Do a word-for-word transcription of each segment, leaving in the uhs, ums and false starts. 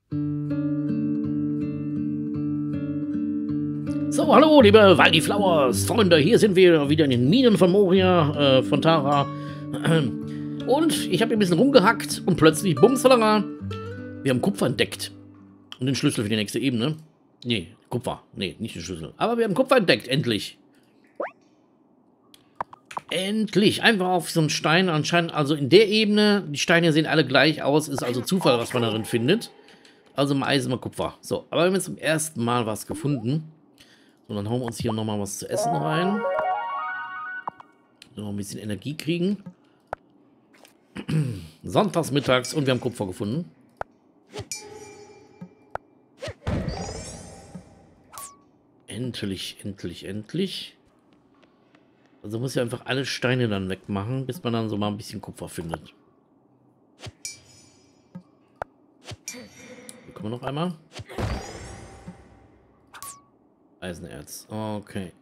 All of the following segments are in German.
So, hallo, liebe Waldi Flowers, Freunde, hier sind wir wieder in den Minen von Moria, äh, von Tara. Und ich habe ein bisschen rumgehackt und plötzlich, bumsalala, wir haben Kupfer entdeckt. Und den Schlüssel für die nächste Ebene. Nee, Kupfer. Nee, nicht den Schlüssel. Aber wir haben Kupfer entdeckt, endlich. Endlich. Einfach auf so einen Stein anscheinend, also in der Ebene, die Steine sehen alle gleich aus, ist also Zufall, was man darin findet. Also mal Eisen, mal Kupfer. So, aber wir haben jetzt zum ersten Mal was gefunden. Und dann hauen wir uns hier nochmal was zu essen rein. Noch ein bisschen Energie kriegen. Sonntags mittags und wir haben Kupfer gefunden. Endlich, endlich, endlich. Also muss ich einfach alle Steine dann wegmachen, bis man dann so mal ein bisschen Kupfer findet. Hier kommen wir noch einmal. Eisenerz. Okay.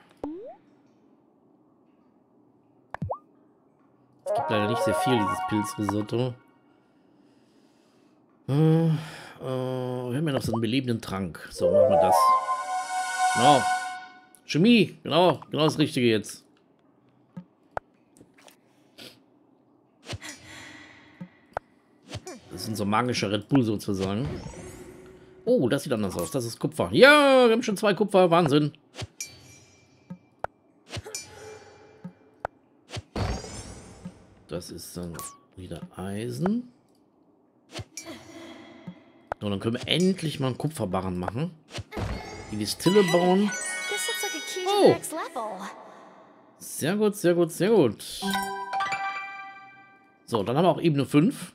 Es gibt leider nicht sehr viel, dieses Pilzrisotto. Äh, äh, wir haben ja noch so einen belebenden Trank. So, machen wir das. Genau. Chemie. Genau. Genau das Richtige jetzt. Das ist unser magischer Red Bull sozusagen. Oh, das sieht anders aus. Das ist Kupfer. Ja, wir haben schon zwei Kupfer. Wahnsinn. Das ist dann wieder Eisen. So, dann können wir endlich mal einen Kupferbarren machen. Die Distille bauen. Oh. Sehr gut, sehr gut, sehr gut. So, dann haben wir auch Ebene fünf.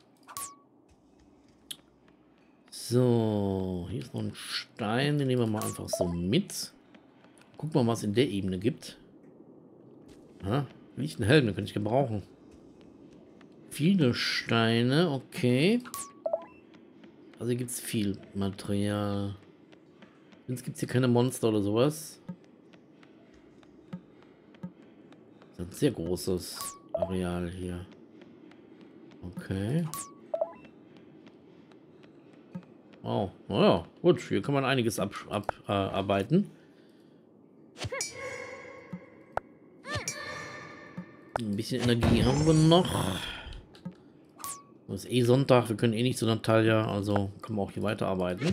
So, hier ist noch ein Stein, den nehmen wir mal einfach so mit. Gucken wir mal, was es in der Ebene gibt. Ha, liegt ein Helm, den könnte ich gebrauchen. Viele Steine, okay. Also hier gibt es viel Material. Jetzt gibt es hier keine Monster oder sowas. Das ist ein sehr großes Areal hier. Okay. Oh, naja, gut, hier kann man einiges abarbeiten. Ab, äh, Ein bisschen Energie haben wir noch. Es ist eh Sonntag, wir können eh nicht zu Natalia, also können wir auch hier weiterarbeiten.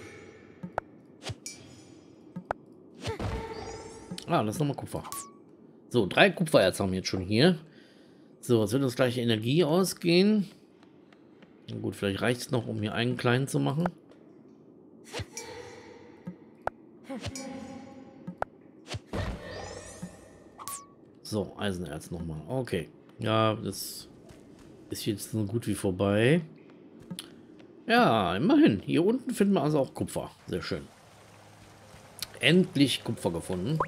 Ah, das ist nochmal Kupfer. So, drei Kupfererz haben wir jetzt schon hier. So, jetzt wird uns gleich Energie ausgehen. Na gut, vielleicht reicht es noch, um hier einen kleinen zu machen. So, Eisenerz nochmal. Okay. Ja, das ist jetzt so gut wie vorbei. Ja, immerhin. Hier unten finden wir also auch Kupfer. Sehr schön. Endlich Kupfer gefunden.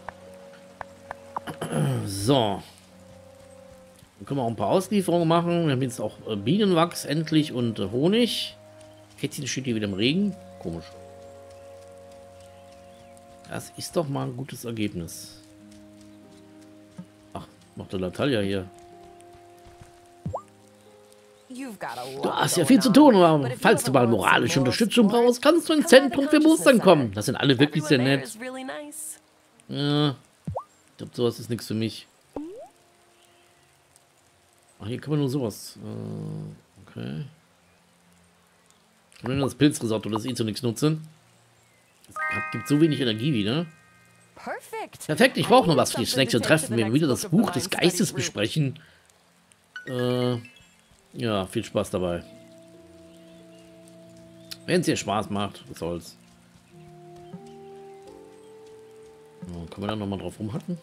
So. Dann können wir auch ein paar Auslieferungen machen. Wir haben jetzt auch äh, Bienenwachs endlich und äh, Honig. Kätzchen steht hier wieder im Regen. Komisch. Das ist doch mal ein gutes Ergebnis. Ach, macht der Natalia hier. Du hast ja viel zu tun, aber falls du mal moralische Unterstützung brauchst, kannst du ins Zentrum für Mustern kommen. Das sind alle wirklich sehr nett. Ja, ich glaube, sowas ist nichts für mich. Ach, hier kann man nur sowas. Äh, okay. Und dann das Pilzrisotto, das eh zu nichts nutzen. Es gibt so wenig Energie wieder. Perfekt, ich brauche noch was für das nächste Treffen. Wir wieder das Buch des Geistes besprechen. Äh, ja, viel Spaß dabei. Wenn es dir Spaß macht, was soll's. So, können wir dann nochmal drauf rumhacken?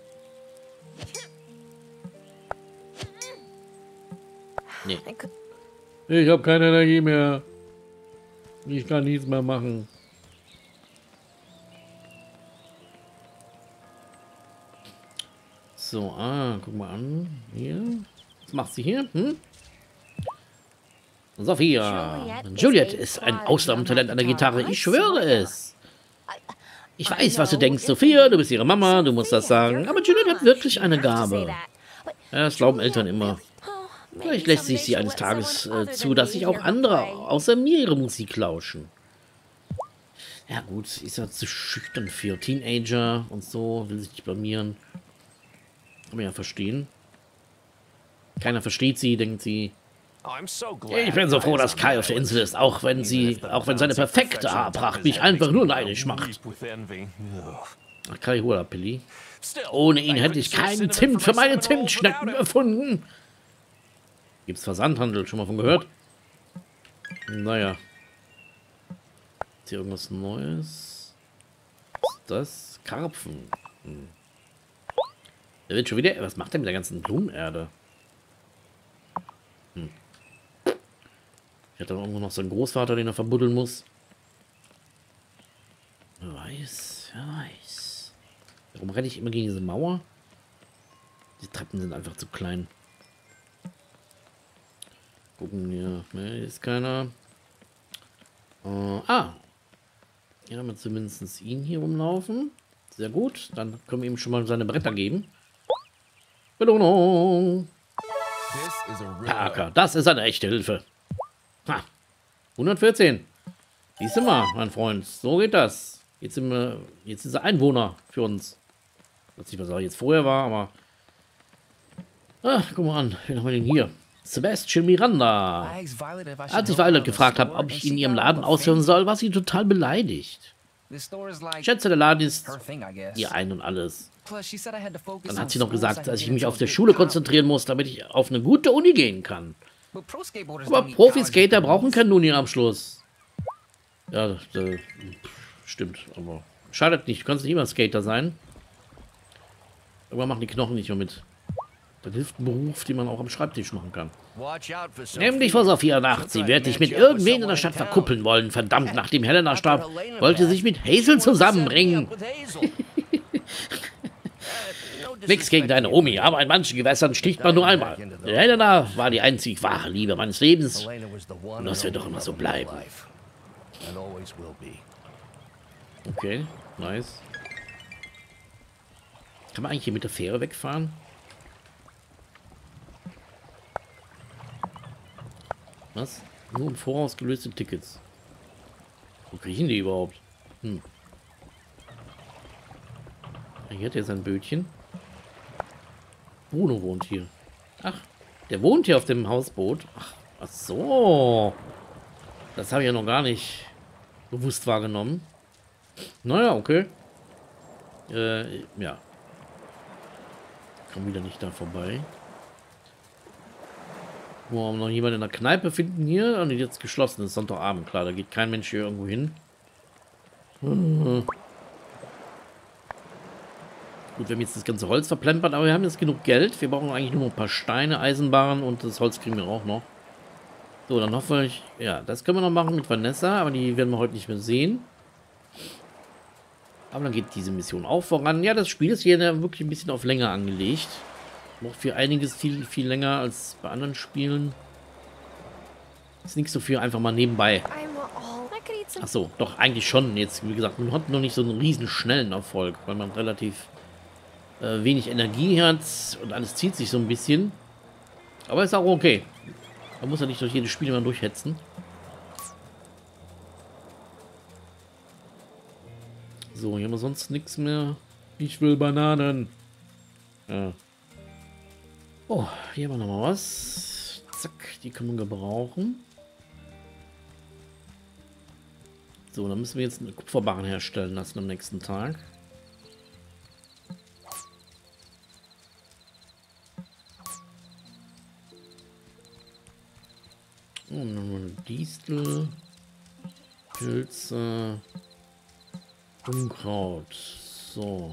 Nee. Ich habe keine Energie mehr. Ich kann nichts mehr machen. So, ah, guck mal an. Hier. Was macht sie hier? Hm? Sophia. Juliet ist ein Ausnahmetalent an der Gitarre. Ich schwöre es. Ich weiß, was du denkst, Sophia. Du bist ihre Mama. Du musst das sagen. Aber Juliet hat wirklich eine Gabe. Ja, das glauben Eltern immer. Vielleicht lässt sich sie eines Tages äh, zu, dass sich auch andere außer mir ihre Musik lauschen. Ja gut, ist ja zu schüchtern für Teenager und so, will sich nicht blamieren. Kann man ja verstehen. Keiner versteht sie, denkt sie. Ich bin so froh, dass Kai auf der Insel ist, auch wenn sie, auch wenn seine perfekte Haarpracht mich einfach nur neidisch macht. Ach, Kai Huapilli. Ohne ihn hätte ich keinen Zimt für meine Zimtschnecken erfunden. Gibt's Versandhandel, schon mal von gehört? Naja. Ist hier irgendwas Neues? Was ist das? Karpfen. Hm. Der wird schon wieder... Was macht der mit der ganzen Blumenerde? Hm. Ich hatte irgendwo noch so einen Großvater, den er verbuddeln muss. Wer weiß, wer weiß. Warum renne ich immer gegen diese Mauer? Die Treppen sind einfach zu klein. Gucken hier. Ne, ist keiner. Äh, ah. Hier haben wir zumindest ihn hier rumlaufen. Sehr gut. Dann können wir ihm schon mal seine Bretter geben. Belohnung. Parker, das ist eine echte Hilfe. Ha. hundertvierzehn. Siehst du mal, mein Freund. So geht das. Jetzt sind wir, jetzt ist er Einwohner für uns. Ich weiß nicht, was er jetzt vorher war, aber... Ah, guck mal an. Wen haben wir denn hier? Sebastian Miranda. Als ich Violet gefragt habe, ob ich in ihrem Laden aushören soll, war sie total beleidigt. Ich schätze, der Laden ist ihr Ein und Alles. Dann hat sie noch gesagt, dass ich mich auf der Schule konzentrieren muss, damit ich auf eine gute Uni gehen kann. Aber Profi-Skater brauchen keinen Uni-Abschluss. Ja, das, das stimmt, aber schadet nicht. Du kannst nicht immer Skater sein. Irgendwann machen die Knochen nicht mehr mit. Das hilft ein Beruf, den man auch am Schreibtisch machen kann. Nimm dich vor Sophia Nacht. Sie wird dich mit irgendwen in der Stadt verkuppeln wollen. Verdammt, nachdem Helena starb, wollte sie sich mit Hazel zusammenbringen. Nix gegen deine Omi, aber in manchen Gewässern sticht man nur einmal. Helena war die einzig wahre Liebe meines Lebens. Und das wird doch immer so bleiben. Okay, nice. Kann man eigentlich hier mit der Fähre wegfahren? Was? Nur im Voraus gelöste Tickets. Wo kriechen die überhaupt? Hm. Hier hat er sein Bötchen. Bruno wohnt hier. Ach, der wohnt hier auf dem Hausboot. Ach, ach so. Das habe ich ja noch gar nicht bewusst wahrgenommen. Naja, okay. Äh, ja. Komm wieder nicht da vorbei. Wo wir noch jemanden in der Kneipe finden hier. Und die jetzt geschlossen ist. Sonntagabend, klar. Da geht kein Mensch hier irgendwo hin. Hm. Gut, wir haben jetzt das ganze Holz verplempert, aber wir haben jetzt genug Geld. Wir brauchen eigentlich nur noch ein paar Steine, Eisenbahn und das Holz kriegen wir auch noch. So, dann hoffe ich... Ja, das können wir noch machen mit Vanessa, aber die werden wir heute nicht mehr sehen. Aber dann geht diese Mission auch voran. Ja, das Spiel ist hier wirklich ein bisschen auf Länge angelegt. Noch für einiges viel, viel länger als bei anderen Spielen. Ist nichts so viel, einfach mal nebenbei. Ach so, doch, eigentlich schon. Jetzt, wie gesagt, man hat noch nicht so einen riesen schnellen Erfolg, weil man relativ äh, wenig Energie hat und alles zieht sich so ein bisschen. Aber ist auch okay. Man muss ja nicht durch jedes Spiel immer durchhetzen. So, hier haben wir sonst nichts mehr. Ich will Bananen. Ja. Oh, hier haben wir noch mal was. Zack, die können wir gebrauchen. So, dann müssen wir jetzt eine Kupferbarren herstellen lassen am nächsten Tag. Oh, nochmal Distel, Pilze, Unkraut. So.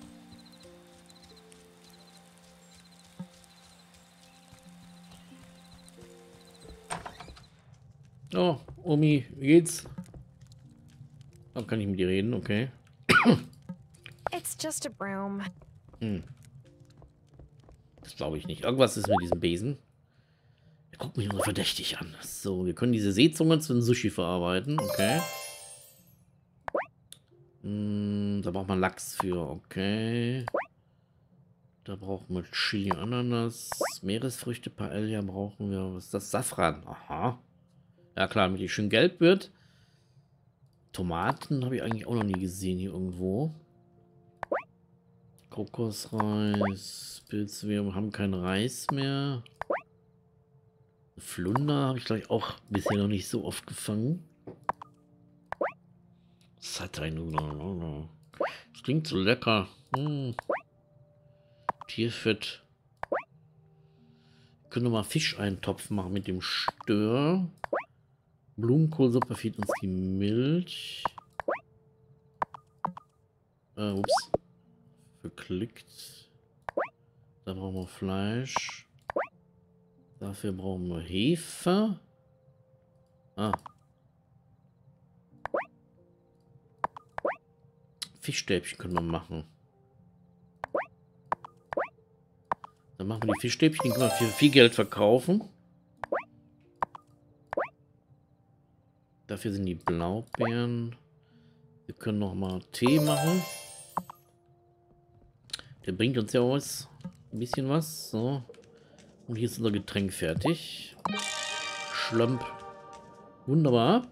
Oh, Omi, wie geht's? Da kann ich mit dir reden, okay. It's just a broom. Hm. Das glaube ich nicht. Irgendwas ist mit diesem Besen. Er guckt mich nur verdächtig an. So, wir können diese Seezunge zu einem Sushi verarbeiten, okay. Hm, da braucht man Lachs für, okay. Da brauchen wir Chili, Ananas, Meeresfrüchte, Paella brauchen wir. Was ist das? Safran. Aha. Ja klar, damit die schön gelb wird. Tomaten habe ich eigentlich auch noch nie gesehen hier irgendwo. Kokosreis, Pilze, wir haben keinen Reis mehr. Flunder habe ich gleich auch bisher noch nicht so oft gefangen. Satay-Nudeln. Das klingt so lecker. Hm. Tierfett. Können wir mal Fischeintopf machen mit dem Stör. Blumenkohlsuppe fehlt uns die Milch. Äh, ups. Verklickt. Da brauchen wir Fleisch. Dafür brauchen wir Hefe. Ah. Fischstäbchen können wir machen. Dann machen wir die Fischstäbchen, die können wir für viel Geld verkaufen. Dafür sind die Blaubeeren. Wir können noch mal Tee machen. Der bringt uns ja was. Ein bisschen was. So. Und hier ist unser Getränk fertig. Schlamp. Wunderbar.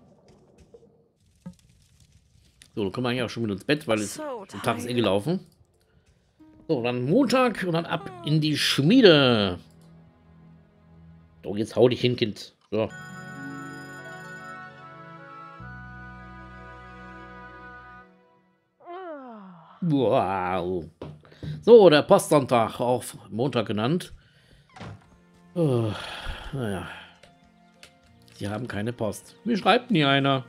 So, dann kommen wir eigentlich auch schon wieder ins Bett, weil es So der Tag ist eh tired. gelaufen. So, dann Montag und dann ab in die Schmiede. So, jetzt hau dich hin, Kind. So. Wow. So, der Postsonntag, auch Montag genannt. Oh, naja. Sie haben keine Post. Mir schreibt nie einer.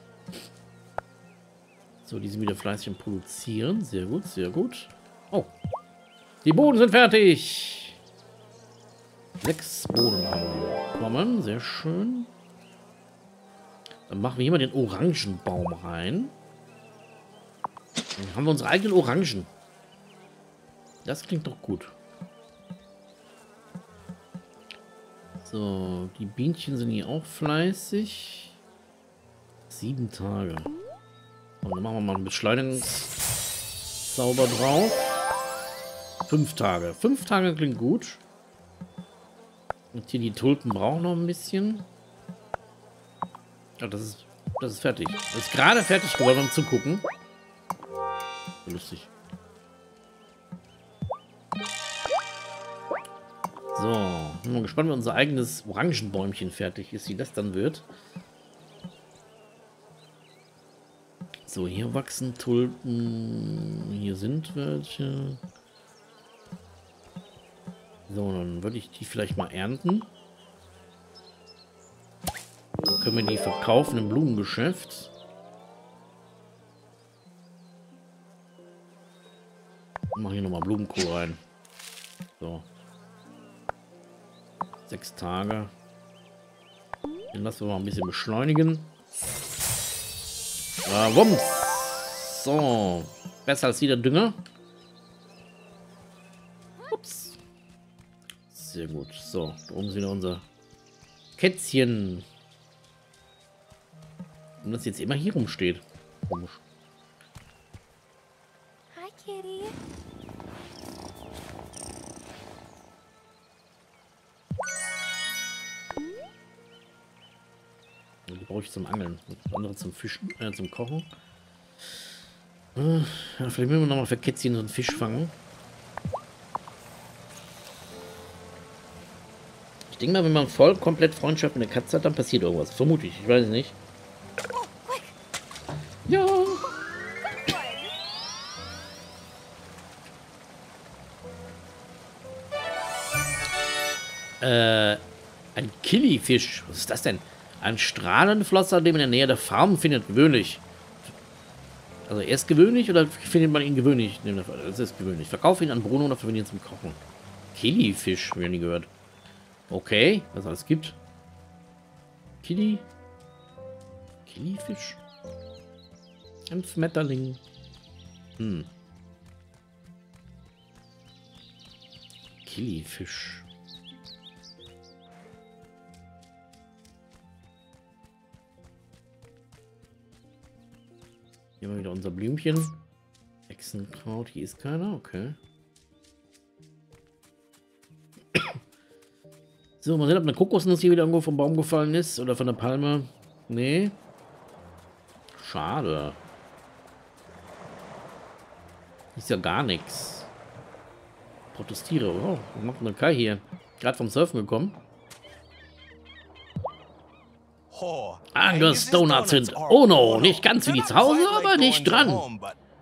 So, die sind wieder fleißig am Produzieren. Sehr gut, sehr gut. Oh. Die Bohnen sind fertig. Sechs Bohnen haben wir bekommen. Sehr schön. Dann machen wir hier mal den Orangenbaum rein. Dann haben wir unsere eigenen Orangen. Das klingt doch gut. So, die Bienchen sind hier auch fleißig. Sieben Tage. Und dann machen wir mal einen Beschleunigungszauber drauf. Fünf Tage. Fünf Tage klingt gut. Und hier die Tulpen brauchen noch ein bisschen. Ja, das ist, das ist fertig. Das ist gerade fertig geworden, um zu gucken. Lustig. So, bin mal gespannt, wenn unser eigenes Orangenbäumchen fertig ist, wie das dann wird. So, hier wachsen Tulpen. Hier sind welche. So, dann würde ich die vielleicht mal ernten. Dann können wir die verkaufen im Blumengeschäft. Machen hier nochmal Blumenkohl rein. So. Sechs Tage. Den lassen wir mal ein bisschen beschleunigen. Äh, Wumms. So. Besser als jeder Dünger. Ups. Sehr gut. So. Da oben ist wieder unser Kätzchen. Und das jetzt immer hier rumsteht. Komisch. Hi, kitty. Die brauche ich zum Angeln. Das andere zum Fischen, äh, zum Kochen. Äh, ja, vielleicht müssen wir nochmal für Kätzchen so einen Fisch fangen. Ich denke mal, wenn man voll komplett Freundschaft mit der Katze hat, dann passiert irgendwas. Vermute ich. Ich weiß es nicht. Ja. Äh, ein Killifisch. Was ist das denn? Ein Strahlenflosser, den man in der Nähe der Farm findet, gewöhnlich. Also er ist gewöhnlich oder findet man ihn gewöhnlich? Das ist gewöhnlich. Verkaufe ihn an Bruno oder verwende ihn zum Kochen. Killifisch, habe ich nie gehört. Okay, was es alles gibt. Killi. Killifisch. Ein Schmetterling. Hm. Killifisch. Hier haben wir wieder unser Blümchen. Hexenkraut, hier ist keiner, okay. So, mal sehen, ob eine Kokosnuss hier wieder irgendwo vom Baum gefallen ist. Oder von der Palme. Nee. Schade. Ist ja gar nichts. Protestiere. Oh, was macht denn der Kai hier? Gerade vom Surfen gekommen. Angus Donuts sind, oh no, nicht ganz wie die zu Hause, aber nicht dran.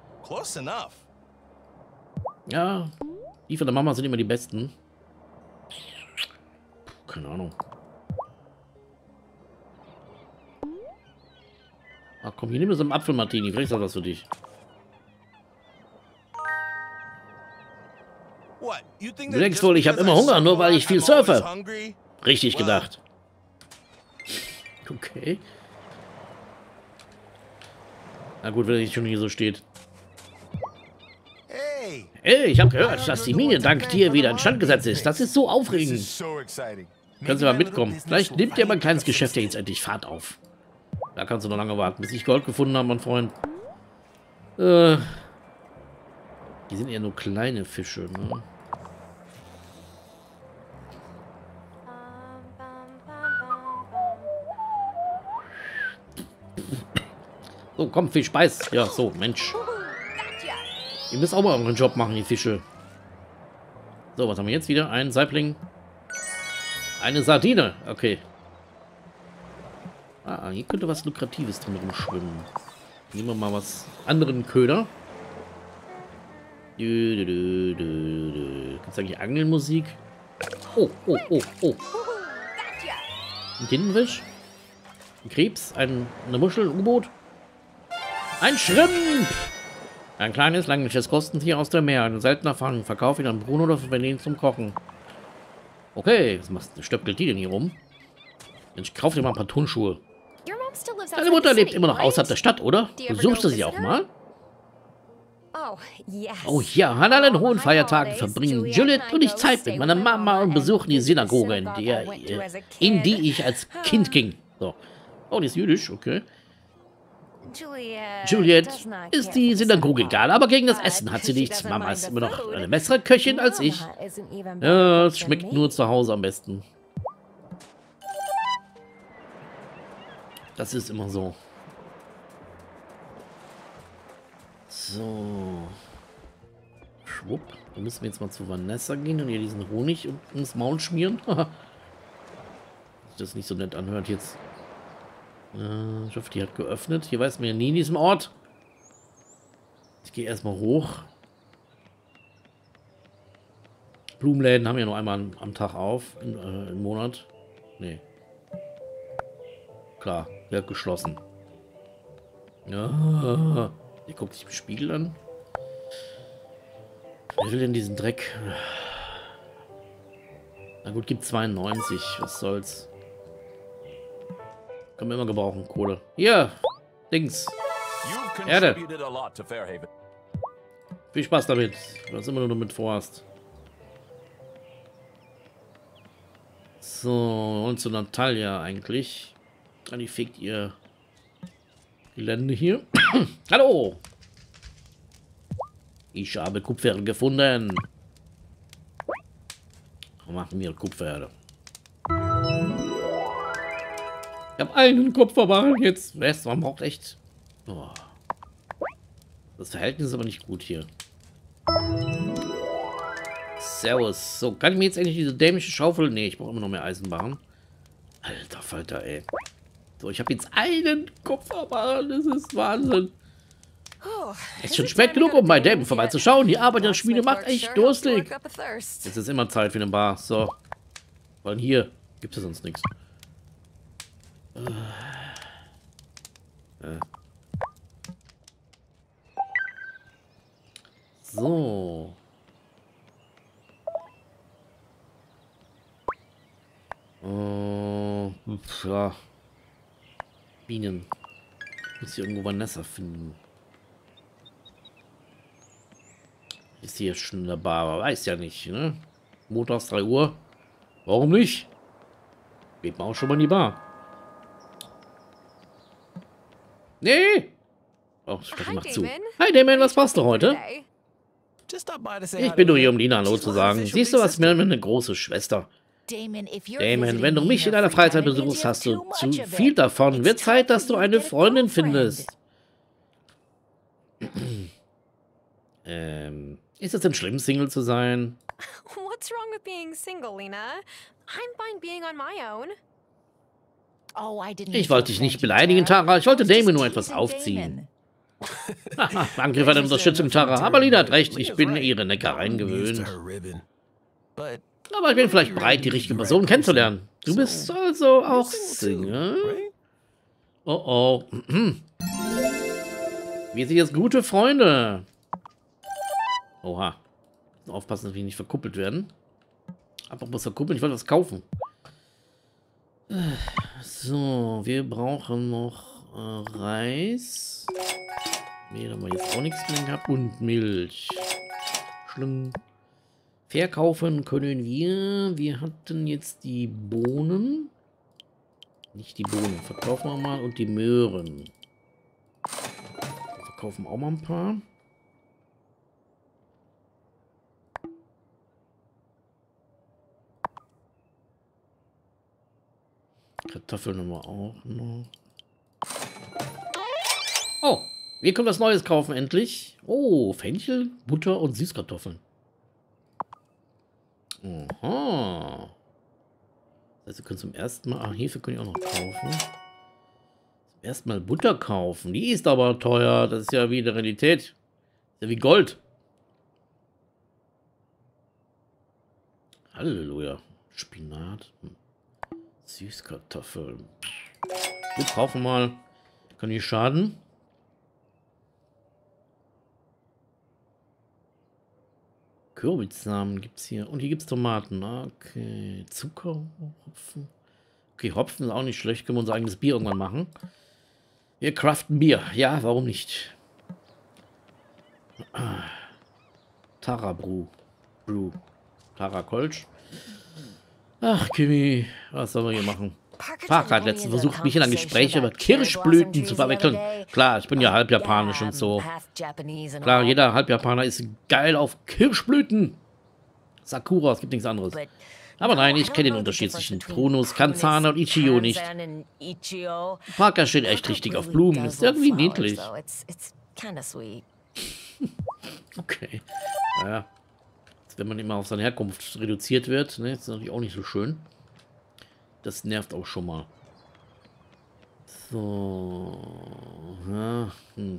Ja, die von der Mama sind immer die besten. Keine Ahnung. Ach komm, hier nimm mir so einen Apfelmartini, vielleicht ist das was für dich. Du denkst wohl, ich habe immer Hunger, nur weil ich viel surfe. Richtig gedacht. Okay. Na gut, wenn er nicht schon hier so steht. Hey, ich habe gehört, dass die Mine dank dir wieder instand gesetzt ist. Das ist so aufregend. Können Sie mal mitkommen? Vielleicht nimmt ja mein kleines Geschäft ja jetzt endlich Fahrt auf. Da kannst du noch lange warten, bis ich Gold gefunden habe, mein Freund. Äh, die sind eher nur kleine Fische, ne? So, komm, Fisch, beiß. Ja, so, Mensch. Ihr müsst auch mal euren Job machen, die Fische. So, was haben wir jetzt wieder? Ein Saibling. Eine Sardine. Okay. Ah, hier könnte was Lukratives drin rumschwimmen. Nehmen wir mal was anderen Köder. Gibt es eigentlich Angelmusik? Oh, oh, oh, oh. Ein Tintenfisch? Ein Krebs? Ein, eine Muschel? Ein U-Boot? Ein Schrimp! Ein kleines, längliches Kostentier aus dem Meer. Ein seltener Fang. Verkauf ihn an Bruno oder verwende ihn zum Kochen. Okay, was machst du? Stöckelt die denn hier rum? Mensch, kauf dir mal ein paar Turnschuhe. Deine Mutter lebt immer noch außerhalb der Stadt, oder? Besuchst du sie auch mal? Oh ja, an allen hohen Feiertagen verbringen Juliet und ich Zeit mit meiner Mama und besuchen die Synagoge, in, der, in die ich als Kind ging. So. Oh, die ist jüdisch, okay. Juliet ist die Synagoge egal, aber gegen das Essen hat sie nichts. Mama ist immer noch eine bessere Köchin als ich. Ja, es schmeckt nur zu Hause am besten. Das ist immer so. So. Schwupp. Dann müssen wir jetzt mal zu Vanessa gehen und ihr diesen Honig ins Maul schmieren. Das nicht so nett anhört jetzt. Äh, ich hoffe, die hat geöffnet. Hier weiß man ja nie in diesem Ort. Ich gehe erstmal hoch. Blumenläden haben ja nur einmal am Tag auf. In, äh, im Monat. Nee. Klar, der hat geschlossen. Ja. Die guckt sich im Spiegel an. Wer will denn diesen Dreck? Na gut, gibt zweiundneunzig. Was soll's? Können wir immer gebrauchen, Kohle. Hier, Dings. Erde. Viel Spaß damit, was immer du damit vorhast. So, und zu Natalia eigentlich. Ah, die fegt ihr Gelände hier. Hallo! Ich habe Kupfer gefunden. Machen wir Kupfer. Ich habe einen Kupferbarren jetzt. Weißt du, man braucht echt. Oh. Das Verhältnis ist aber nicht gut hier. Servus. So, kann ich mir jetzt endlich diese dämliche Schaufel. Nee, ich brauche immer noch mehr Eisenbarren. Alter Falter, ey. So, ich habe jetzt einen Kupferbarren. Das ist Wahnsinn. Es ist schon spät genug, um bei Dämmen vorbeizuschauen. Die Arbeit der Schmiede macht echt durstig. Jetzt ist immer Zeit für eine Bar. So. Weil hier gibt es sonst nichts. Äh. So. Äh, ja. Bienen. Ich muss hier irgendwo Vanessa finden. Ist hier schon in der Bar, aber weiß ja nicht, ne? Montags drei Uhr. Warum nicht? Geht man auch schon mal in die Bar. Nee! Oh, ich mach zu. Hi Damon, was machst du heute? Ich bin nur hier, um Lina Hallo zu sagen. Siehst du, was mir eine große Schwester? Damon, wenn du mich in deiner Freizeit besuchst, hast du zu viel davon. Wird Zeit, dass du eine Freundin findest. ähm, ist es denn schlimm, Single zu sein? What's wrong with being single, Lena? I'm fine being on my own. Ich wollte dich nicht beleidigen, Tara. Ich wollte Damon nur etwas aufziehen. Haha, danke für deine Unterstützung, Tara. Aber Lina hat recht, ich bin ihre Neckereien gewöhnt. Aber ich bin vielleicht bereit, die richtige Person kennenzulernen. Du bist also auch Single? Oh oh. Wir sind jetzt gute Freunde. Oha. Aufpassen, dass wir nicht verkuppelt werden. Apropos verkuppeln, ich wollte was kaufen. So, wir brauchen noch äh, Reis. Mehl haben wir jetzt auch nichts mehr gehabt. Und Milch. Schlimm. Verkaufen können wir. Wir hatten jetzt die Bohnen. Nicht die Bohnen. Verkaufen wir mal. Und die Möhren. Verkaufen auch mal ein paar. Kartoffeln haben wir auch noch. Oh, wir können was Neues kaufen, endlich. Oh, Fenchel, Butter und Süßkartoffeln. Aha. Das heißt, wir können zum ersten Mal... Ach, Hefe können wir auch noch kaufen. Zum ersten Mal Butter kaufen. Die ist aber teuer. Das ist ja wie die Realität. Das ist ja wie Gold. Halleluja. Spinat. Süßkartoffeln. Gut, kaufen mal. Kann nicht schaden. Kürbissamen gibt es hier. Und hier gibt es Tomaten. Okay. Zucker, Hopfen. Okay, Hopfen ist auch nicht schlecht. Können wir unser eigenes Bier irgendwann machen. Wir craften Bier. Ja, warum nicht? Tara Brew. Brew. Tara Kolsch. Ach, Kimi, was sollen wir hier machen? Parker hat letztens versucht, mich in ein Gespräch über Kirschblüten zu verwickeln. Klar, ich bin ja halb japanisch und so. Klar, jeder Halbjapaner ist geil auf Kirschblüten. Sakura, es gibt nichts anderes. Aber nein, ich kenne den Unterschied zwischen Kronos, Kanzana und Ichigo nicht. Parker steht echt richtig auf Blumen. Ist irgendwie niedlich. Okay. Naja. Wenn man immer auf seine Herkunft reduziert wird, ne, ist natürlich auch nicht so schön. Das nervt auch schon mal. So. Ja, hm.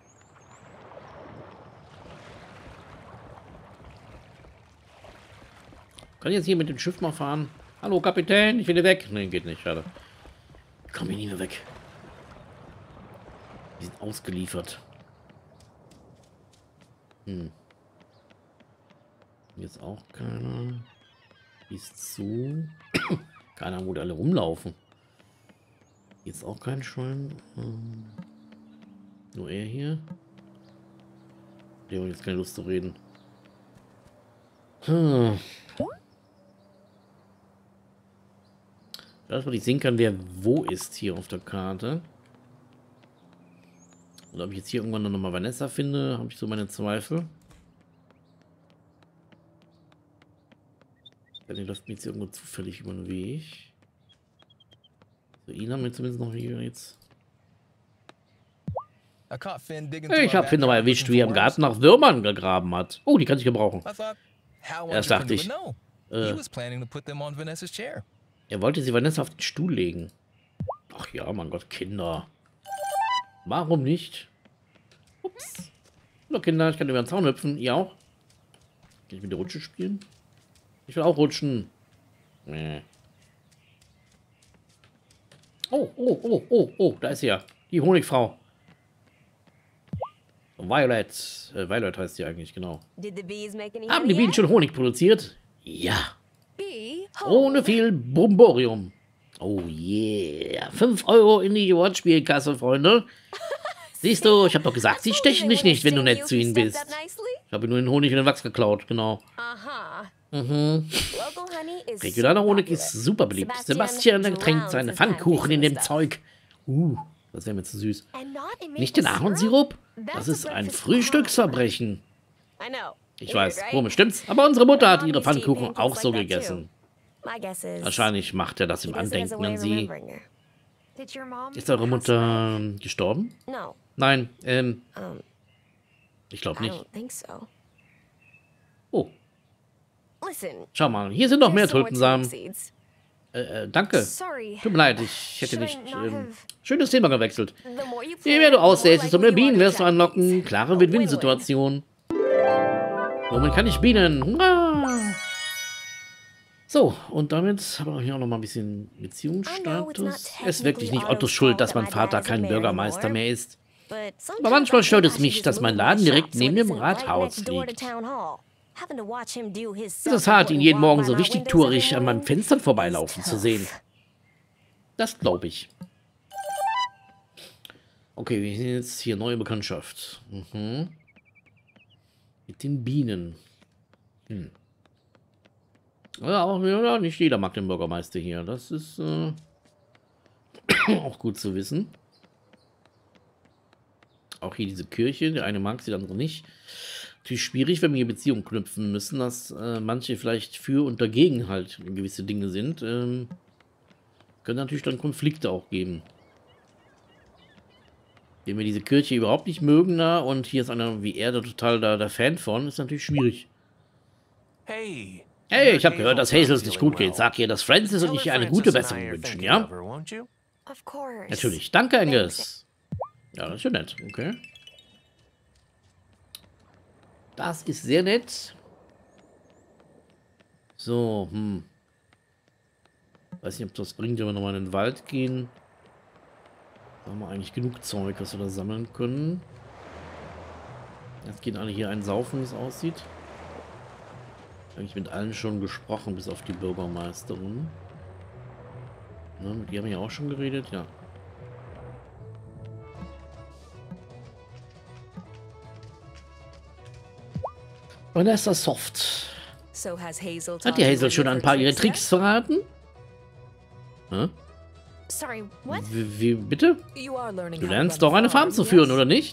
Kann ich jetzt hier mit dem Schiff mal fahren? Hallo Kapitän, ich will hier weg. Ne, geht nicht, schade. Ich komme hier nie mehr weg. Die sind ausgeliefert. Hm. Jetzt auch keiner. Ist zu. Keine Ahnung, wo die alle rumlaufen. Jetzt auch kein Schwein. Ähm, nur er hier. Der hat jetzt keine Lust zu reden. Hm. Das, was ich sehen kann, wer wo ist hier auf der Karte. Oder ob ich jetzt hier irgendwann noch mal Vanessa finde, habe ich so meine Zweifel. Der läuft mir jetzt irgendwo zufällig über den Weg. So, ihn haben wir zumindest noch hier jetzt. Ich habe Finn aber erwischt, wie er im Garten nach Würmern gegraben hat. Oh, die kann ich gebrauchen. Erst dachte ich. Äh, er wollte sie Vanessa auf den Stuhl legen. Ach ja, mein Gott, Kinder. Warum nicht? Ups. Hallo Kinder, ich kann über den Zaun hüpfen. Ihr auch? Kann ich mit der Rutsche spielen? Ich will auch rutschen. Nee. Oh, oh, oh, oh, oh, da ist sie ja. Die Honigfrau. Violet. Äh, Violet heißt sie eigentlich, genau. Haben die Bienen schon Honig produziert? Ja. Ohne viel Bomborium. Oh yeah. fünf Euro in die Wortspielkasse, Freunde. Siehst du, ich habe doch gesagt, sie stechen dich nicht, wenn du nett zu ihnen bist. Ich habe nur den Honig und den Wachs geklaut, genau. Mhm. Regionaler Honig ist super beliebt. Sebastian ertränkt seine Pfannkuchen in dem Zeug. Uh, das wäre mir zu süß. Nicht den Ahornsirup? Das ist ein Frühstücksverbrechen. Ich weiß, komisch, stimmt's? Aber unsere Mutter hat ihre Pfannkuchen auch so gegessen. My guess is Wahrscheinlich macht er das he im does it as a Andenken way an of sie. remembering her. Did your mom Ist eure pass away? Mutter ähm, gestorben? No, Nein, ähm, um, ich glaube I nicht. don't think so. Oh, Listen, schau mal, hier sind noch mehr Here's some more Tulpensamen. tulip seeds. Äh, äh, danke. Sorry. Tut mir leid, ich hätte Should I nicht... not Ähm, have- schönes Thema gewechselt. The more you Je mehr du plant, the more aussäst, desto mehr likely you are Bienen to wirst du attract anlocken. bees. Klare A Win-Win-Situation. Womit kann ich Bienen? Hurra! So, und damit haben wir hier auch noch mal ein bisschen Beziehungsstatus. Es ist wirklich nicht Ottos Schuld, dass mein Vater kein Bürgermeister mehr ist. but Aber manchmal stört es mich, dass mein Laden direkt neben dem Rathaus liegt. Es ist hart, ihn jeden Morgen so richtig tourig an meinen Fenstern vorbeilaufen zu sehen. Das glaube ich. Okay, wir sehen jetzt hier neue Bekanntschaft. Mhm. Mit den Bienen. Hm. Ja, auch ja, nicht jeder mag den Bürgermeister hier. Das ist äh, auch gut zu wissen. Auch hier diese Kirche. Der eine mag sie, der andere nicht. Natürlich schwierig, wenn wir hier Beziehungen knüpfen müssen, dass äh, manche vielleicht für und dagegen halt gewisse Dinge sind. Ähm, können natürlich dann Konflikte auch geben. Wenn wir diese Kirche überhaupt nicht mögen da und hier ist einer wie er da total da, der Fan von, ist natürlich schwierig. Hey. Hey, ich habe gehört, dass Hazel es nicht gut geht. Sag ihr, dass Francis und ich ihr eine gute Besserung wünschen, ja? Of course. Natürlich. Danke, Angus. Ja, das ist ja nett. Okay. Das ist sehr nett. So, hm. Weiß nicht, ob das bringt, wenn wir nochmal in den Wald gehen. Da haben wir eigentlich genug Zeug, was wir da sammeln können. Jetzt gehen alle hier einen saufen, wie es aussieht. Eigentlich mit allen schon gesprochen, bis auf die Bürgermeisterin. Na, mit ihr haben wir ja auch schon geredet, ja. Vanessa Soft. So has Hazel Hat die Hazel schon ein paar ihrer Tricks verraten? Hä? Sorry, what? Wie, wie bitte? You are learning Du how to lernst run doch a eine Farm farm, zu führen, yes? oder nicht?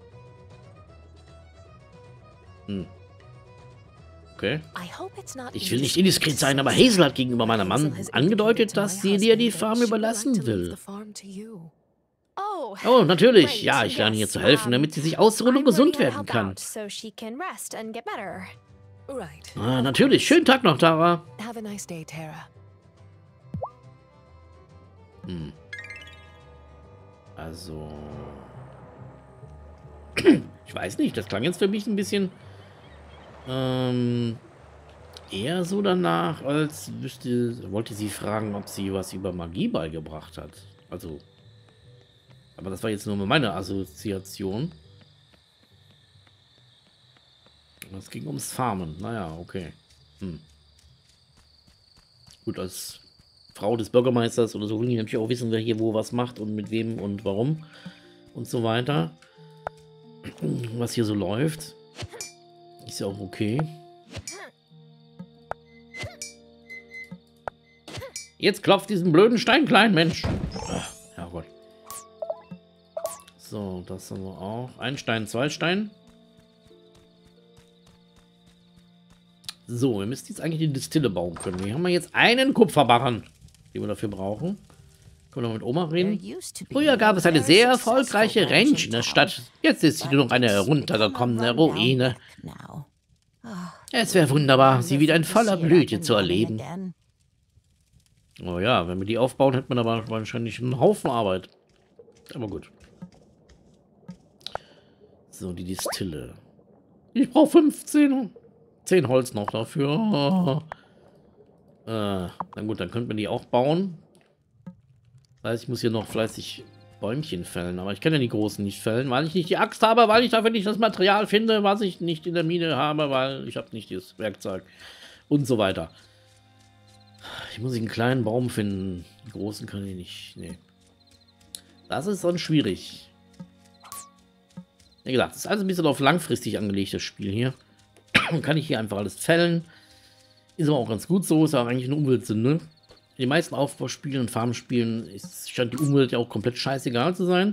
Hm. Okay. I hope it's not Ich will nicht indiskret sein, aber Hazel hat gegenüber meiner Mann angedeutet, dass sie dir die Farm überlassen will. Oh. Oh, natürlich. great, Ja, ich lerne ihr yes, zu helfen, um, damit sie sich ausruhen und I'm gesund learning how werden to kann. help out, so she can rest and get better. Right. Ah, natürlich. Schönen Tag noch, Tara. Have a nice day, Tara. Hm. Also... Ich weiß nicht, das klang jetzt für mich ein bisschen... Ähm... Eher so danach, als wüsste, wollte sie fragen, ob sie was über Magie beigebracht hat. Also... Aber das war jetzt nur meine Assoziation. Es ging ums Farmen. Naja, okay. Hm. Gut, als Frau des Bürgermeisters oder so will ich natürlich auch wissen, wer hier wo was macht und mit wem und warum und so weiter. Was hier so läuft. Ist ja auch okay. Jetzt klopft diesen blöden Stein klein, Mensch. Ach, Herrgott. So, das haben wir auch. Ein Stein, zwei Stein. So, wir müssen jetzt eigentlich die Distille bauen können. Wir haben jetzt einen Kupferbarren, den wir dafür brauchen. Können wir noch mit Oma reden? Früher gab es eine sehr erfolgreiche Ranch in der Stadt. Jetzt ist sie nur noch eine heruntergekommene Ruine. Es wäre wunderbar, sie wieder in voller Blüte zu erleben. Oh ja, wenn wir die aufbauen, hätte man aber wahrscheinlich einen Haufen Arbeit. Aber gut. So, die Distille. Ich brauche fünfzehn. zehn Holz noch dafür. Oh. Äh, na gut, dann könnte man die auch bauen. Das heißt, ich muss hier noch fleißig Bäumchen fällen. Aber ich kann ja die großen nicht fällen, weil ich nicht die Axt habe, weil ich dafür nicht das Material finde, was ich nicht in der Mine habe, weil ich habe nicht das Werkzeug. Und so weiter. Ich muss einen kleinen Baum finden. Die großen kann ich nicht. Nee. Das ist dann schwierig. Wie gesagt, das ist alles ein bisschen auf langfristig angelegt, das Spiel hier. Kann ich hier einfach alles fällen. Ist aber auch ganz gut so. Ist auch eigentlich eine Umweltsünde. In den meisten Aufbauspielen und Farmspielen ist, scheint die Umwelt ja auch komplett scheißegal zu sein.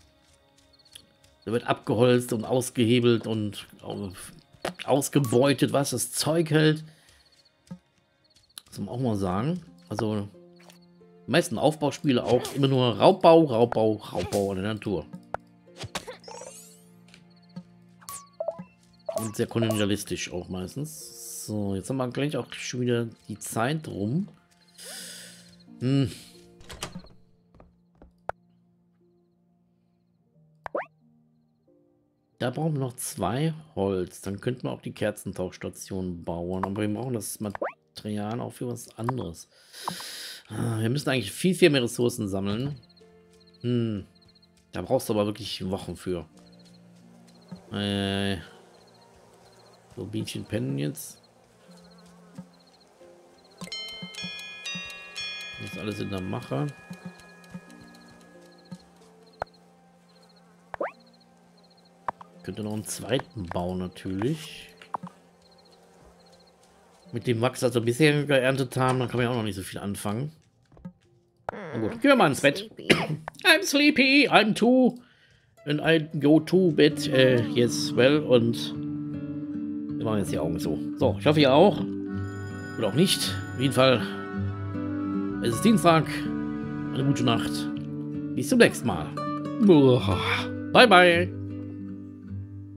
Da wird abgeholzt und ausgehebelt und ausgebeutet, was das Zeug hält. Muss man auch mal sagen. Also, die meisten Aufbauspiele auch immer nur Raubbau, Raubbau, Raubbau in der Natur. Und sehr kolonialistisch auch meistens. So, jetzt haben wir gleich auch schon wieder die Zeit rum. Hm. Da brauchen wir noch zwei Holz. Dann könnten wir auch die Kerzentauchstation bauen. Aber wir brauchen das Material auch für was anderes. Ah, wir müssen eigentlich viel, viel mehr Ressourcen sammeln. Hm. Da brauchst du aber wirklich Wochen für. Äh. So, Bienchen pennen jetzt. Das ist alles in der Mache. Könnte noch einen zweiten bauen natürlich. Mit dem Wachs, also bisher geerntet haben, dann kann man ja auch noch nicht so viel anfangen. Na gut, gehen wir mal ins Bett. I'm sleepy, I'm too. And I go to bed, uh, yes, well, und wir machen jetzt die Augen zu. So, ich hoffe ihr auch. Oder auch nicht. Auf jeden Fall, es ist Dienstag. Eine gute Nacht. Bis zum nächsten Mal. Bye, bye.